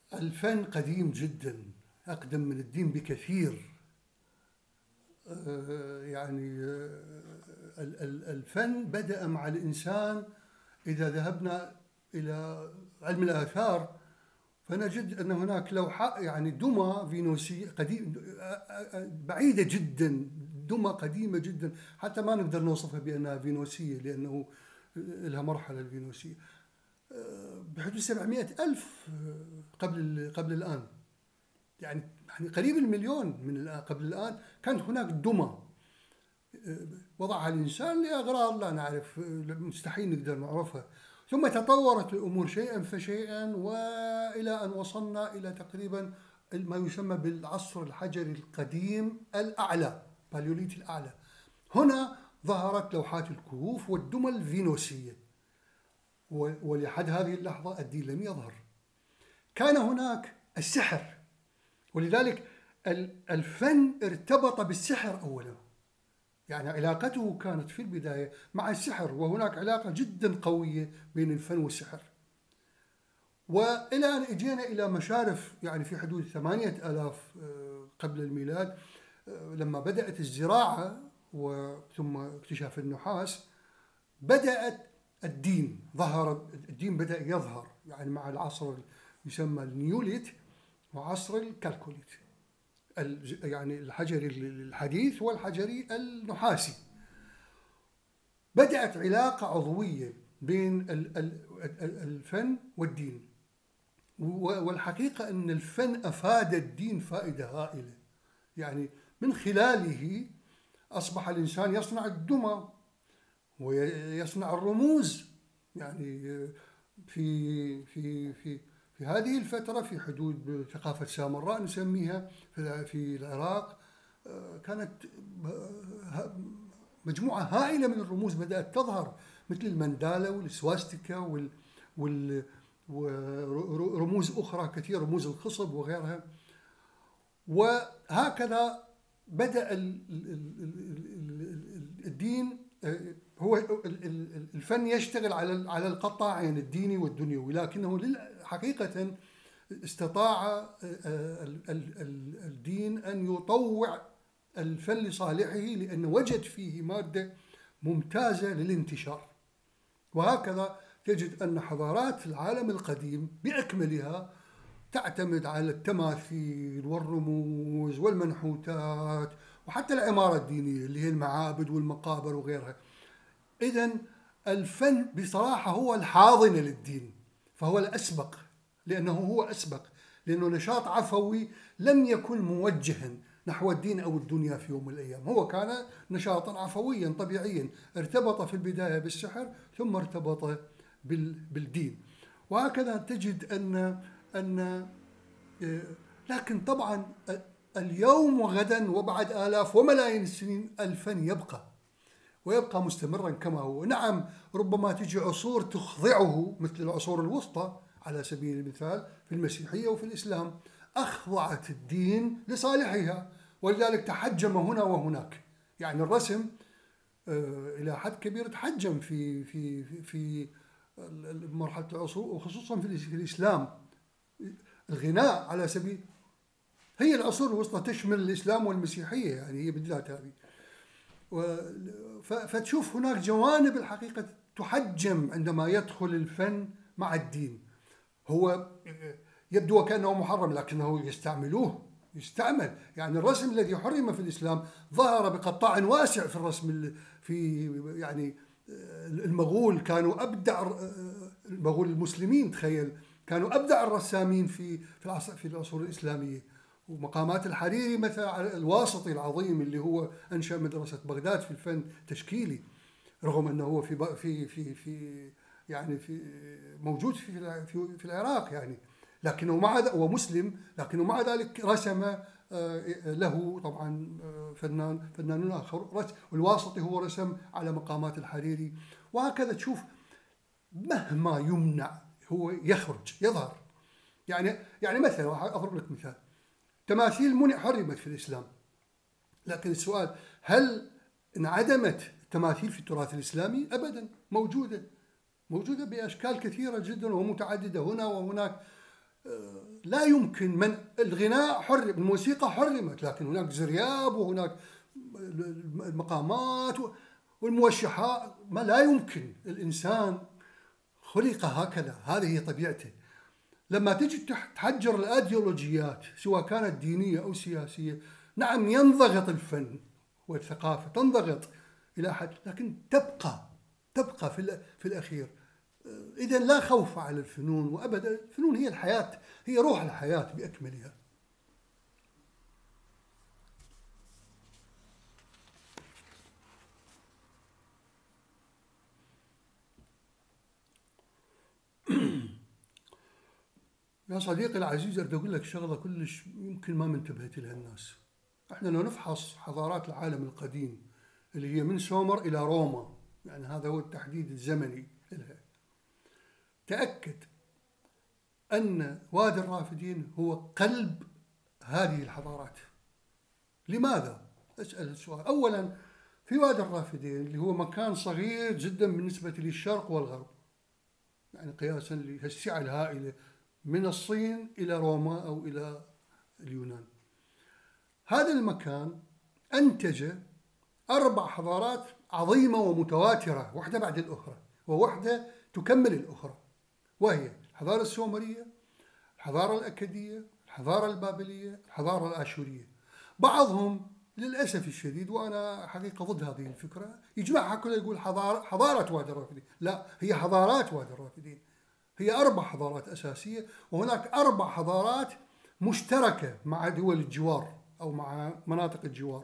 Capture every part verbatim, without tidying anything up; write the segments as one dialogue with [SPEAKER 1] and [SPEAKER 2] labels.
[SPEAKER 1] الفن قديم جدا، أقدم من الدين بكثير. يعني الفن بدأ مع الإنسان. إذا ذهبنا إلى علم الآثار فنجد أن هناك لوحة يعني دمى فينوسية قديم بعيدة جدا، دمى قديمة جدا، حتى ما نقدر نوصفها بأنها فينوسية لأنه لها مرحلة الفينوسية بحدود سبعمائة ألف قبل قبل الآن، يعني يعني قريب المليون من الآن قبل الآن. كانت هناك دمى وضعها الإنسان لأغراض لا نعرف، مستحيل نقدر نعرفها. ثم تطورت الأمور شيئا فشيئا وإلى أن وصلنا إلى تقريبا ما يسمى بالعصر الحجري القديم الأعلى، باليوليت الأعلى. هنا ظهرت لوحات الكهوف والدمى الفينوسية، ولحد هذه اللحظة الدين لم يظهر. كان هناك السحر، ولذلك الفن ارتبط بالسحر أولا، يعني علاقته كانت في البداية مع السحر، وهناك علاقة جدا قوية بين الفن والسحر. وإلى أن اجينا إلى مشارف يعني في حدود ثمانية آلاف قبل الميلاد، لما بدأت الزراعة وثم اكتشاف النحاس بدأت الدين ظهر الدين بدأ يظهر يعني مع العصر يسمى النيوليت وعصر الكالكوليت، يعني الحجري الحديث والحجري النحاسي. بدأت علاقة عضوية بين الفن والدين، والحقيقة أن الفن أفاد الدين فائدة هائلة. يعني من خلاله أصبح الإنسان يصنع الدمى ويصنع الرموز. يعني في في في في هذه الفترة في حدود ثقافة سامراء نسميها في العراق، كانت مجموعة هائلة من الرموز بدأت تظهر، مثل المندالة والسواستيكا وال وال ورموز أخرى كثيرة، رموز الخصب وغيرها. وهكذا بدأ الدين هو الفن يشتغل على على القطاعين الديني والدنيوي، لكنه حقيقة استطاع الدين أن يطوع الفن لصالحه، لأنه وجد فيه مادة ممتازة للانتشار. وهكذا تجد أن حضارات العالم القديم بأكملها تعتمد على التماثيل والرموز والمنحوتات وحتى العمارة الدينية اللي هي المعابد والمقابر وغيرها. إذن الفن بصراحة هو الحاضنة للدين، فهو الأسبق، لأنه هو أسبق، لأنه نشاط عفوي لم يكن موجها نحو الدين أو الدنيا في يوم من الأيام. هو كان نشاطا عفويا طبيعيا، ارتبط في البداية بالسحر ثم ارتبط بالدين. وهكذا تجد أن أن لكن طبعا اليوم وغدا وبعد آلاف وملايين السنين الفن يبقى ويبقى مستمرا كما هو. نعم، ربما تجي عصور تخضعه مثل العصور الوسطى على سبيل المثال في المسيحية وفي الإسلام، أخضعت الدين لصالحها، ولذلك تحجم هنا وهناك. يعني الرسم إلى حد كبير تحجم في في في مرحلة العصور، وخصوصا في الإسلام. الغناء على سبيل، هي العصور الوسطى تشمل الإسلام والمسيحية، يعني هي بالذات هذه. فتشوف هناك جوانب الحقيقة تحجم عندما يدخل الفن مع الدين. هو يبدو وكأنه محرم لكنه يستعملوه يستعمل. يعني الرسم الذي حرم في الإسلام ظهر بقطاع واسع في الرسم. في يعني المغول كانوا أبدع، المغول المسلمين تخيل كانوا أبدع الرسامين في في العصر في العصور الإسلامية. ومقامات الحريري مثلا الواسطي العظيم اللي هو أنشأ مدرسة بغداد في الفن تشكيلي، رغم أنه هو في في في في يعني في موجود في في في العراق يعني، لكنه مع هو مسلم، لكنه مع ذلك رسم له طبعا فنان فنانون آخر، والواسطي هو رسم على مقامات الحريري. وهكذا تشوف مهما يمنع هو يخرج يظهر. يعني يعني مثلا أضرب لك مثال، تماثيل منع حرمت في الإسلام، لكن السؤال هل انعدمت التماثيل في التراث الإسلامي؟ أبدا، موجودة موجودة بأشكال كثيرة جدا ومتعددة هنا وهناك. لا يمكن من الغناء حرم، الموسيقى حرمت، لكن هناك زرياب وهناك المقامات والموشحات، ما لا يمكن. الإنسان خلق هكذا، هذه هي طبيعته. لما تجي تحجر الأيديولوجيات سواء كانت دينية أو سياسية، نعم ينضغط الفن والثقافة، تنضغط إلى حد، لكن تبقى تبقى في في الأخير. إذا لا خوف على الفنون، وأبدا الفنون هي الحياة، هي روح الحياة بأكملها. يا صديقي العزيز، أريد أقول لك شغلة كلش يمكن ما منتبهت لها الناس. احنا لو نفحص حضارات العالم القديم اللي هي من سومر إلى روما، يعني هذا هو التحديد الزمني لها، تأكد أن وادي الرافدين هو قلب هذه الحضارات. لماذا؟ أسأل السؤال. أولا، في وادي الرافدين اللي هو مكان صغير جدا بالنسبة للشرق والغرب، يعني قياسا للسعة الهائلة من الصين إلى روما أو إلى اليونان. هذا المكان أنتج أربع حضارات عظيمة ومتواترة، واحدة بعد الأخرى، وواحدة تكمل الأخرى، وهي الحضارة السومرية، الحضارة الأكدية، الحضارة البابلية، الحضارة الآشورية. بعضهم للأسف الشديد، وأنا حقيقة ضد هذه الفكرة، يجمعها كلها يقول حضارة حضارة وادي الرافدين. لا، هي حضارات وادي الرافدين، هي أربع حضارات أساسية، وهناك أربع حضارات مشتركة مع دول الجوار أو مع مناطق الجوار.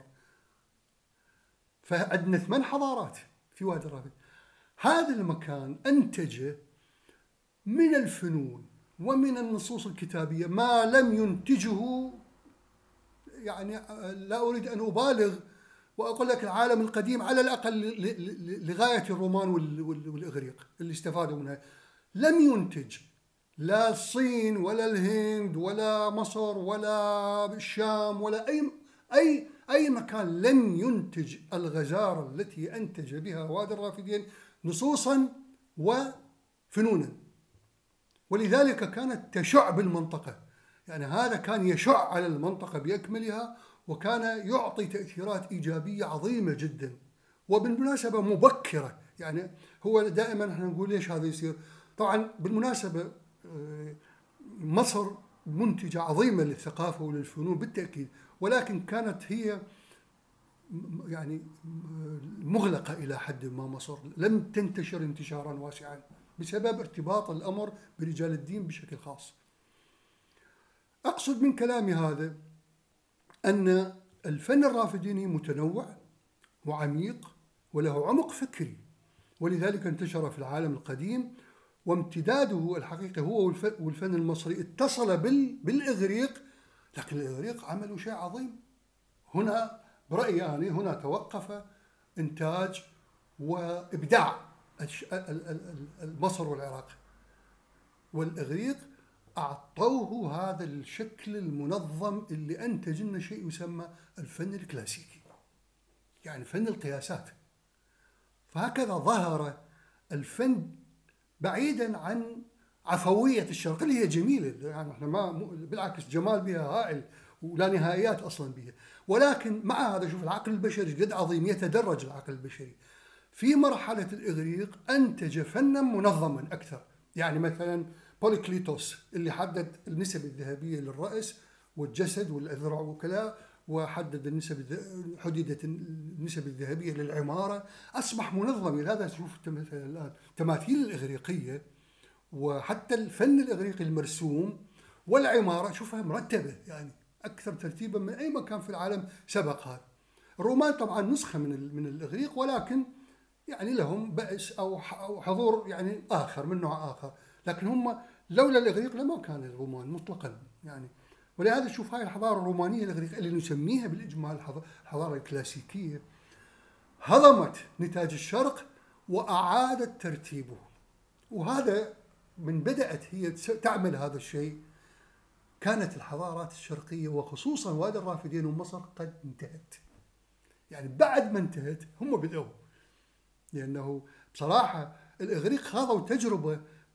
[SPEAKER 1] فعندنا ثمان حضارات في وادي الرافدين. هذا المكان أنتج من الفنون ومن النصوص الكتابية ما لم ينتجه، يعني لا أريد أن أبالغ وأقول لك العالم القديم على الأقل لغاية الرومان والإغريق اللي استفادوا منها، لم ينتج لا الصين ولا الهند ولا مصر ولا الشام ولا أي أي أي مكان لم ينتج الغزارة التي أنتج بها وادي الرافدين نصوصا وفنونا. ولذلك كانت تشع بالمنطقة، يعني هذا كان يشع على المنطقة بأكملها، وكان يعطي تأثيرات إيجابية عظيمة جدا، وبالمناسبة مبكرة. يعني هو دائما احنا نقول ليش هذا يصير. طبعا بالمناسبة مصر منتجة عظيمة للثقافة وللفنون بالتأكيد، ولكن كانت هي يعني مغلقة إلى حد ما. مصر لم تنتشر انتشارا واسعا بسبب ارتباط الأمر برجال الدين بشكل خاص. أقصد من كلامي هذا أن الفن الرافديني متنوع وعميق وله عمق فكري، ولذلك انتشر في العالم القديم، وامتداده الحقيقي هو والفن المصري اتصل بالإغريق، لكن الإغريق عملوا شيء عظيم. هنا برأيي أنا هنا توقف إنتاج وإبداع مصر والعراق، والإغريق أعطوه هذا الشكل المنظم اللي أنتج لنا شيء يسمى الفن الكلاسيكي، يعني فن القياسات. فهكذا ظهر الفن بعيدا عن عفوية الشرق اللي هي جميلة، يعني احنا ما بالعكس جمال بها هائل ولا نهايات أصلا بها، ولكن مع هذا شوف العقل البشري قد عظيم، يتدرج العقل البشري. في مرحلة الإغريق أنتج فنا منظما أكثر، يعني مثلا بوليكليتوس اللي حدد النسب الذهبية للرأس والجسد والأذرع وكذا، وحدد النسب حددت النسب الذهبية للعمارة، أصبح منظم. لهذا شوف مثلا الآن التماثيل الإغريقية وحتى الفن الإغريقي المرسوم والعمارة شوفها مرتبة، يعني أكثر ترتيبا من أي مكان في العالم سبق هذا. الرومان طبعا نسخة من من الإغريق، ولكن يعني لهم بأس أو حضور يعني آخر من نوع آخر، لكن هم لولا الإغريق لما كان الرومان مطلقا يعني. ولهذا شوف هاي الحضارة الرومانية الإغريقية اللي نسميها بالإجمال الحضارة الكلاسيكية هضمت نتاج الشرق وأعادت ترتيبه، وهذا من بدأت هي تعمل هذا الشيء كانت الحضارات الشرقية وخصوصا وادي الرافدين ومصر قد انتهت. يعني بعد ما انتهت هم بدأوا، لأنه بصراحة الإغريق خاضوا تجربة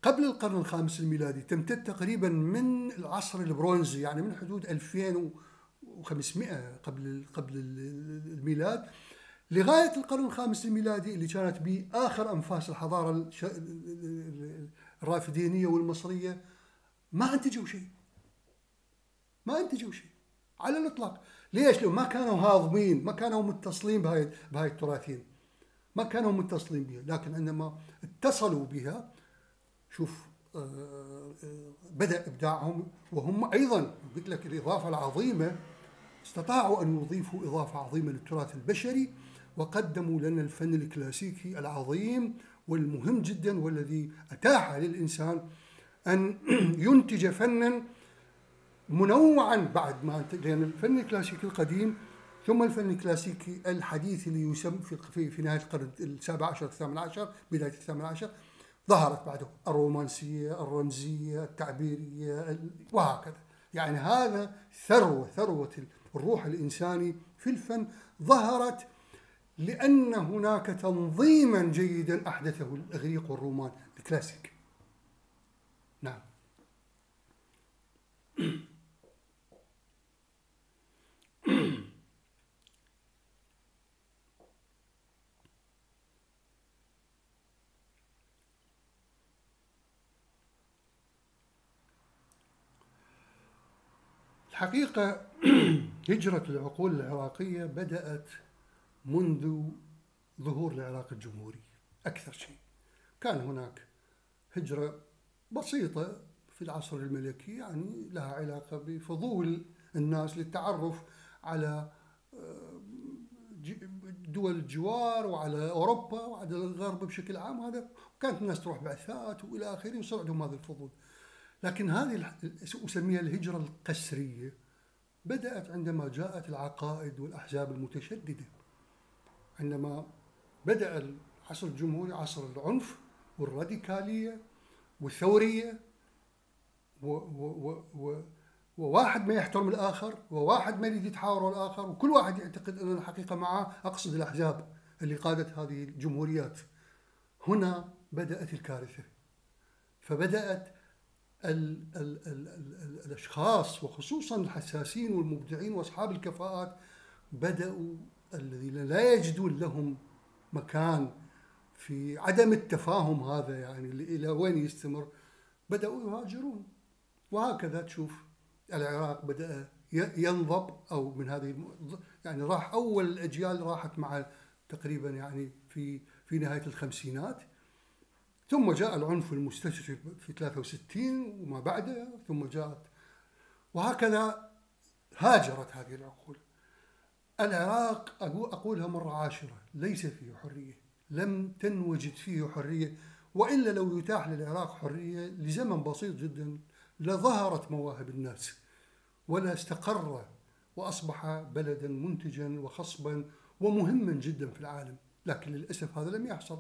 [SPEAKER 1] قبل القرن الخامس الميلادي تمتد تقريبا من العصر البرونزي، يعني من حدود ألفين وخمسمائة قبل قبل الميلاد لغاية القرن الخامس الميلادي، اللي كانت به آخر أنفاس الحضارة الرافدينية والمصرية. ما أنتجوا شيء، ما أنتجوا شيء على الإطلاق. ليش؟ لو ما كانوا هاضمين، ما كانوا متصلين بهاي بهاي التراثين، ما كانوا متصلين بها. لكن عندما اتصلوا بها، شوف بدأ إبداعهم. وهم أيضا قلت لك الإضافة العظيمة، استطاعوا أن يضيفوا إضافة عظيمة للتراث البشري، وقدموا لنا الفن الكلاسيكي العظيم والمهم جدا، والذي أتاح للإنسان أن ينتج فنا منوعا بعد ما انتج. لأن الفن الكلاسيكي القديم ثم الفن الكلاسيكي الحديث اللي يسمى في في نهاية القرن السابع عشر الثامن عشر بداية الثامن عشر، ظهرت بعده الرومانسية، الرمزية، التعبيرية، وهكذا. يعني هذا ثروة ثروة الروح الإنساني في الفن ظهرت لأن هناك تنظيما جيدا أحدثه الإغريق والرومان الكلاسيك. نعم. الحقيقة هجرة العقول العراقية بدأت منذ ظهور العراق الجمهوري أكثر شيء. كان هناك هجرة بسيطة في العصر الملكي، يعني لها علاقة بفضول الناس للتعرف على دول الجوار وعلى أوروبا وعلى الغرب بشكل عام. وهذا كانت الناس تروح بعثات وإلى آخره، وصار عندهم هذا الفضول. لكن هذه أسميها الهجرة القسرية بدأت عندما جاءت العقائد والأحزاب المتشددة. عندما بدأ العصر الجمهوري عصر العنف والراديكالية والثورية، و و و وواحد ما يحترم الآخر، وواحد ما يريد يتحاور الآخر، وكل واحد يعتقد أن الحقيقة معه. أقصد الأحزاب اللي قادت هذه الجمهوريات. هنا بدأت الكارثة. فبدأت ال ال ال ال الأشخاص وخصوصا الحساسين والمبدعين وأصحاب الكفاءات بدأوا الذين لا يجدون لهم مكان في عدم التفاهم هذا، يعني إلى وين يستمر، بدأوا يهاجرون. وهكذا تشوف العراق بدأ ينضب، أو من هذه يعني راح أول الأجيال راحت مع تقريبا يعني في في نهاية الخمسينات، ثم جاء العنف المستشري في ثلاثة وستين وما بعده، ثم جاءت، وهكذا هاجرت هذه العقول. العراق أقولها مرة عاشرة ليس فيه حرية، لم تنوجد فيه حرية، وإلا لو يتاح للعراق حرية لزمن بسيط جدا لظهرت مواهب الناس ولا استقر وأصبح بلدا منتجا وخصبا ومهما جدا في العالم. لكن للأسف هذا لم يحصل.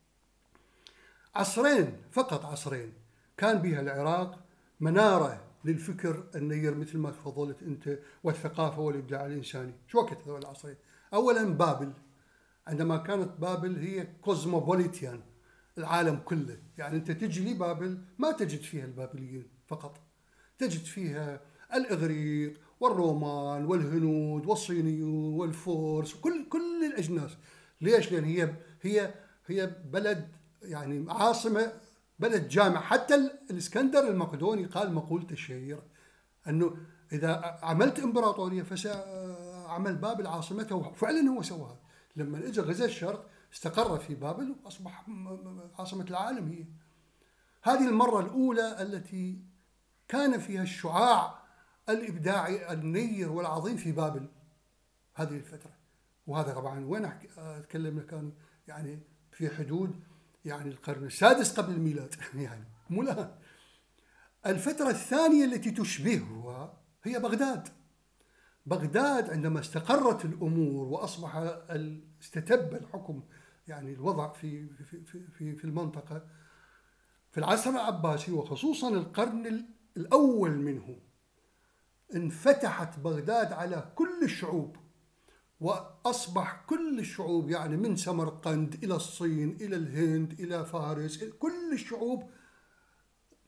[SPEAKER 1] عصرين فقط، عصرين كان بها العراق منارة للفكر النير مثل ما تفضلت أنت، والثقافة والإبداع الإنساني. شو وقت هذول العصرين؟ أولا بابل، عندما كانت بابل هي كوزموبوليتيان، العالم كله. يعني أنت تجي لبابل ما تجد فيها البابليين فقط، تجد فيها الإغريق والرومان والهنود والصينيون والفرس وكل كل الأجناس. ليش؟ لأن هي هي هي بلد يعني عاصمة، بلد جامع. حتى الإسكندر المقدوني قال مقولته الشهيرة أنه إذا عملت إمبراطورية فسأعمل بابل عاصمته، وفعلا هو سواها. لما اجى غزا الشرق استقر في بابل وأصبح عاصمة العالم. هي هذه المرة الأولى التي كان فيها الشعاع الإبداعي النير والعظيم في بابل هذه الفترة. وهذا طبعا وين أتكلم كان يعني في حدود يعني القرن السادس قبل الميلاد يعني مو الآن. الفترة الثانية التي تشبهها هي بغداد. بغداد عندما استقرت الأمور وأصبح استتب الحكم، يعني الوضع في في في في المنطقة في العصر العباسي وخصوصا القرن الأول منه، انفتحت بغداد على كل الشعوب، وأصبح كل الشعوب يعني من سمرقند إلى الصين إلى الهند إلى فارس، كل الشعوب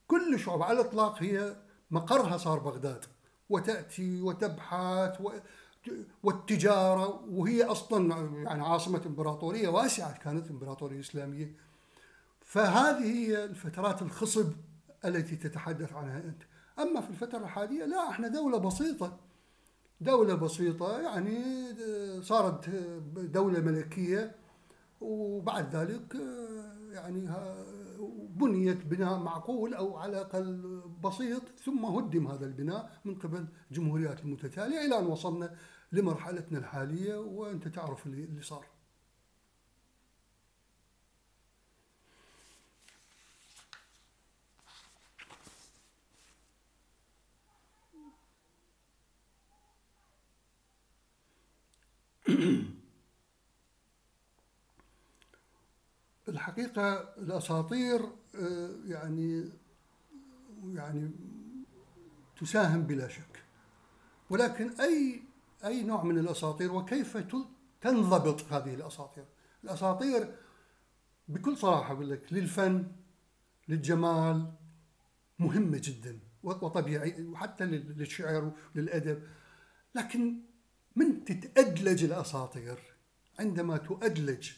[SPEAKER 1] كل شعوب على الإطلاق هي مقرها صار بغداد، وتأتي وتبحث و... والتجارة، وهي أصلا يعني عاصمة إمبراطورية واسعة، كانت إمبراطورية إسلامية. فهذه هي الفترات الخصب التي تتحدث عنها أنت. أما في الفترة الحالية لا، احنا دولة بسيطة، دولة بسيطة يعني صارت دولة ملكية، وبعد ذلك يعني بنيت بناء معقول أو على الأقل بسيط، ثم هدم هذا البناء من قبل جمهوريات المتتالية إلى أن وصلنا لمرحلتنا الحالية، وأنت تعرف اللي صار. الحقيقة الأساطير يعني يعني تساهم بلا شك، ولكن أي أي نوع من الأساطير وكيف تنضبط هذه الأساطير؟ الأساطير بكل صراحة أقول لك للفن، للجمال، مهمة جدا وطبيعي، وحتى للشعر وللأدب. لكن من تتأدلج الأساطير، عندما تؤدلج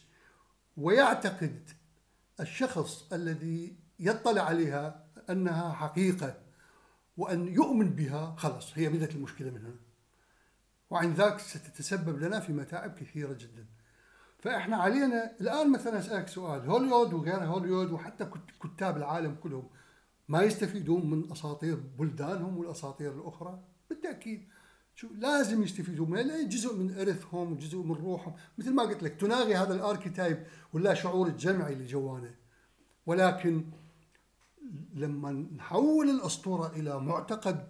[SPEAKER 1] ويعتقد الشخص الذي يطلع عليها أنها حقيقة وأن يؤمن بها، خلاص هي بدأت المشكلة من هنا، وعن ذاك ستتسبب لنا في متاعب كثيرة جدا. فإحنا علينا الآن مثلا أسألك سؤال، هوليوود وغير هوليوود وحتى كتاب العالم كلهم ما يستفيدون من أساطير بلدانهم والأساطير الأخرى؟ بالتأكيد شو لازم يستفيدوا منها، جزء من إرثهم وجزء من روحهم. مثل ما قلت لك تناغي هذا الاركيتايب ولا شعور الجمعي اللي جوانا. ولكن لما نحول الأسطورة إلى معتقد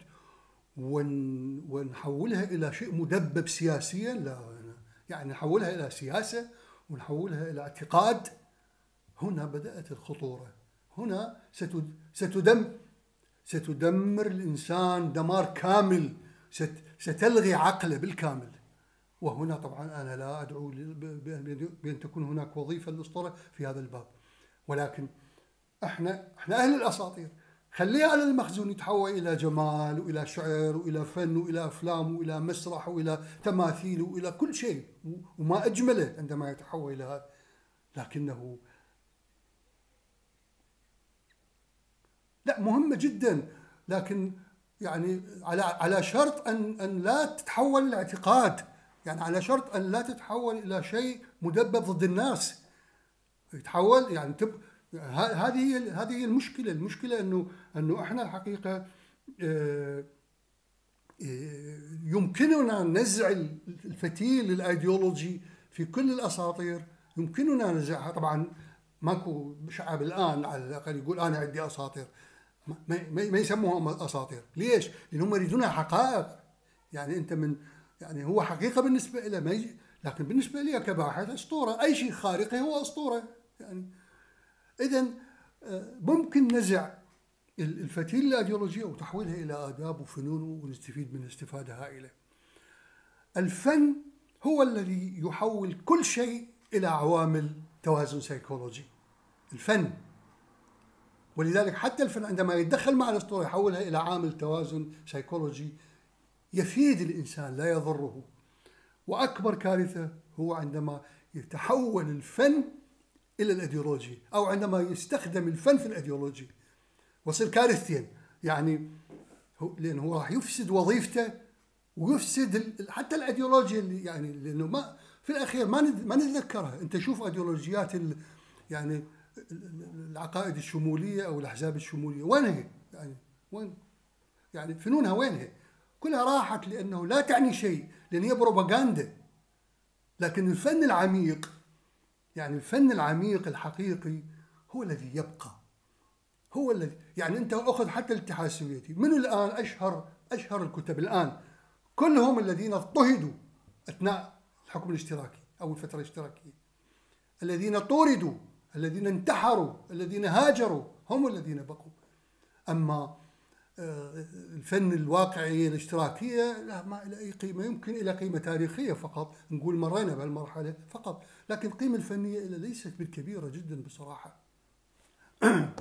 [SPEAKER 1] ون ونحولها إلى شيء مدبب سياسيا، لا يعني نحولها إلى سياسة ونحولها إلى اعتقاد، هنا بدأت الخطورة. هنا ستدم ستدمر الإنسان دمار كامل، ستلغي عقله بالكامل. وهنا طبعا أنا لا أدعو بأن تكون هناك وظيفة للأسطورة في هذا الباب، ولكن احنا احنا أهل الأساطير، خليها على المخزون يتحول إلى جمال وإلى شعر وإلى فن وإلى أفلام وإلى مسرح وإلى تماثيل وإلى كل شيء، وما أجمله عندما يتحول إلى هذا. لكنه لا، مهمة جدا، لكن يعني على على شرط أن أن لا تتحول الاعتقاد، يعني على شرط أن لا تتحول إلى شيء مدبب ضد الناس. يتحول يعني تب هذه هي هذه هي المشكلة. المشكلة إنه إنه إحنا الحقيقة يمكننا نزع الفتيل الأيديولوجي في كل الأساطير، يمكننا نزعها. طبعا ماكو شعب الآن على الأقل يقول أنا عندي أساطير، ما, ما يسموها أساطير. ليش؟ لأنهم يريدونها حقائق. يعني أنت من يعني هو حقيقة بالنسبة له، ما يجي، لكن بالنسبة لي كباحث أسطورة. أي شيء خارقي هو أسطورة. يعني إذن ممكن نزع الفتيل الأيديولوجية وتحويلها إلى آداب وفنون ونستفيد منها استفادة هائلة. الفن هو الذي يحول كل شيء إلى عوامل توازن سيكولوجي. الفن، ولذلك حتى الفن عندما يتدخل مع الأسطورة يحولها إلى عامل توازن سيكولوجي يفيد الإنسان لا يضره. وأكبر كارثة هو عندما يتحول الفن إلى الأيديولوجي، أو عندما يستخدم الفن في الأيديولوجي، وصل كارثتين. يعني لأنه هو راح يفسد وظيفته ويفسد حتى الأيديولوجيا اللي يعني لأنه ما في الأخير ما ما نتذكرها. أنت شوف أيديولوجيات يعني العقائد الشمولية أو الأحزاب الشمولية وينها؟ يعني وين يعني فنونها وينها؟ كلها راحت لأنه لا تعني شيء، لأن هي بروباغندا. لكن الفن العميق، يعني الفن العميق الحقيقي هو الذي يبقى، هو الذي يعني أنت أخذ حتى الاتحاد السوفيتي، من الآن أشهر أشهر الكتب الآن كلهم الذين اضطهدوا أثناء الحكم الاشتراكي أو الفترة الاشتراكية، الذين طوردوا، الذين انتحروا، الذين هاجروا، هم الذين بقوا. أما الفن الواقعي الاشتراكية لا، ما إلى أي قيمة، يمكن إلى قيمة تاريخية فقط، نقول مرينا بهالمرحلة فقط، لكن القيمة الفنية ليست بالكبيرة جدا بصراحة.